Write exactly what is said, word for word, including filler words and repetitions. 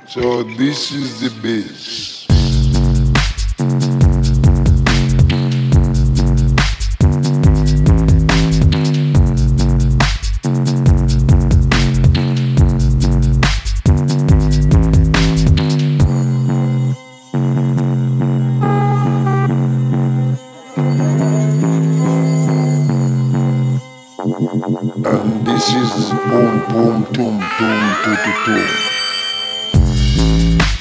So this is the bass. And this is boom boom boom boom boom boom boom.